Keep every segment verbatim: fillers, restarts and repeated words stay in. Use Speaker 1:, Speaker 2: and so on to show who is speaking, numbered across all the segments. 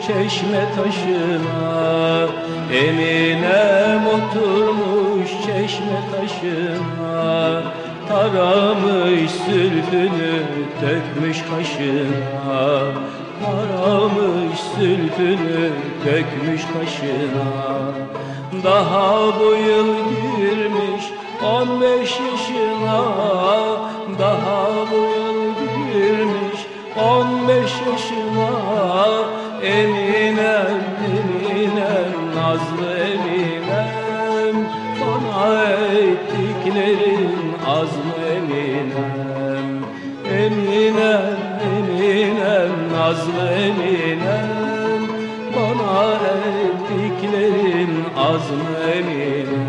Speaker 1: çeşme taşına, Eminem oturmuş çeşme taşına, taramış zülfünü dökmüş kaşına, taramış zülfünü dökmüş kaşına. Daha bu yıl girmiş on beş yaşına, daha bu yıl girmiş on beş yaşına. Eminem, Eminem, nazlı Eminem, bana ettiklerin az mı Eminem? Eminem, Eminem, nazlı Eminem, bana ettiklerin az mı Eminem?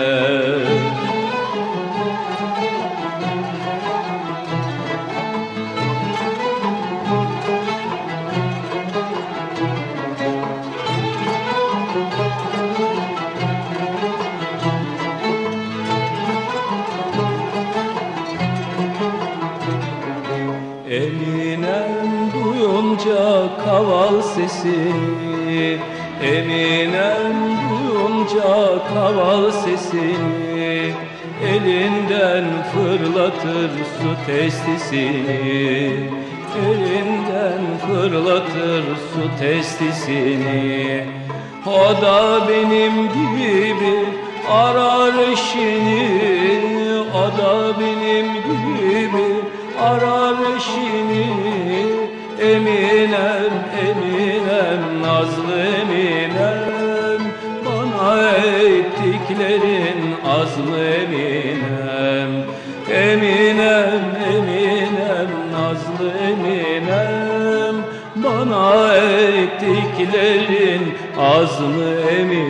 Speaker 1: Eminem duyunca kaval sesini, Eminem duyunca kaval sesini, elinden fırlatır su testisini, elinden fırlatır su testisini. O da benim gibi arar eşini, o da benim gibi arar eşini. Eminem, Eminem, nazlı Eminem, bana ettiklerin az mı Eminem? Eminem, Eminem, nazlı Eminem, bana ettiklerin az mı Eminem?